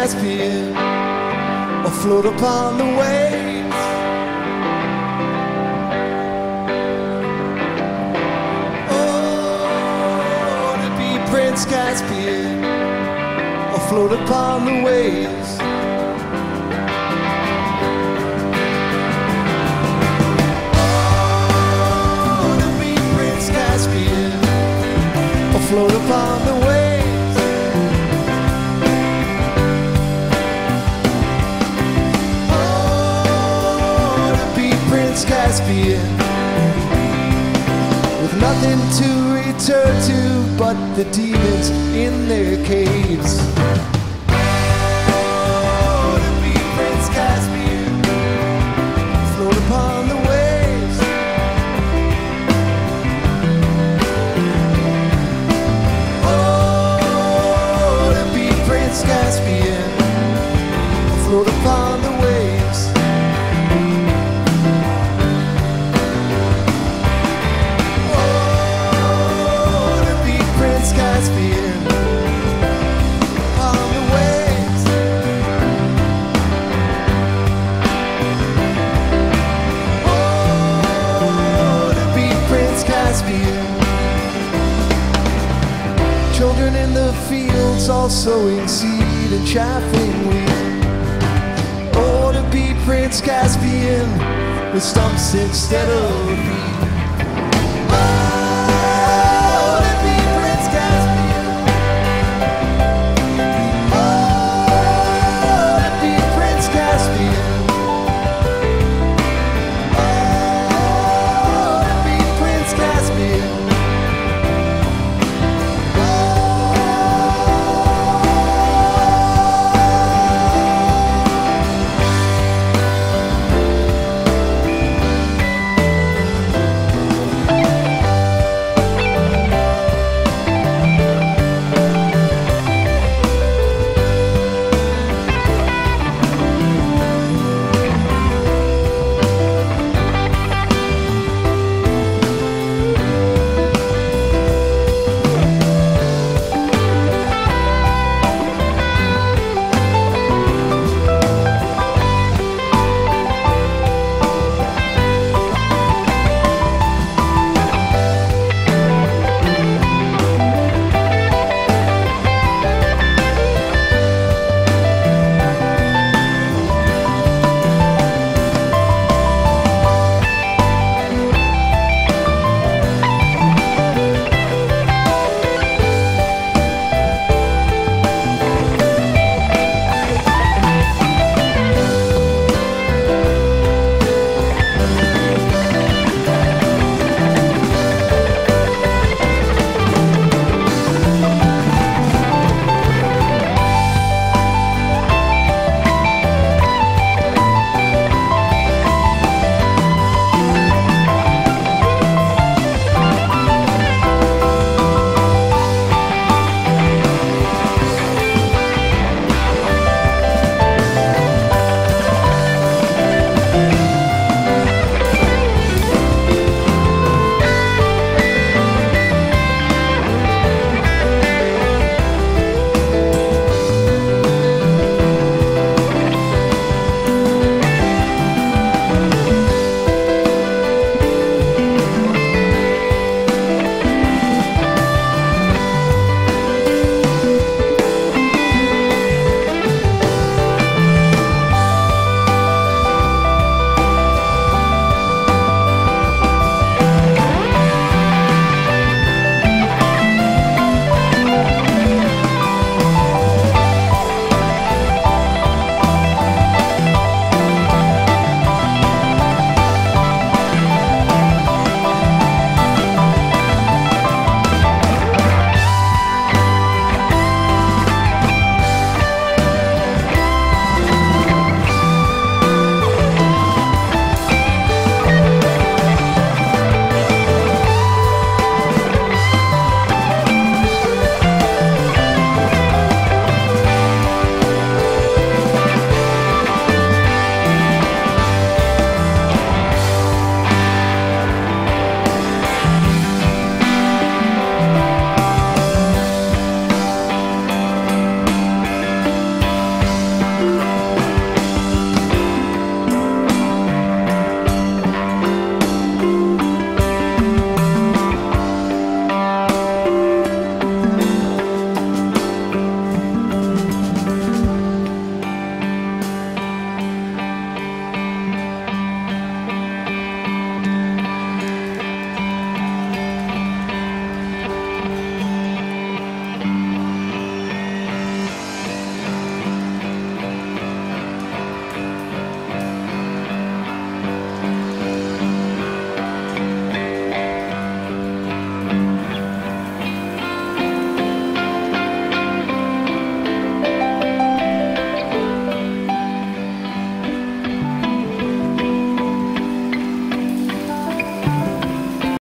Caspian, afloat upon the waves. Oh, to be Prince Caspian, afloat upon the waves. Oh, to be Prince Caspian, afloat upon the waves. Caspian, with nothing to return to but the demons in their caves. Oh, to be Prince Caspian, float upon the waves. Oh, to be Prince Caspian, float upon the waves. Caspian, on the waves. Oh, to be Prince Caspian. Children in the fields all sowing seed and chaffing wheat. Oh, to be Prince Caspian with stumps instead of feet.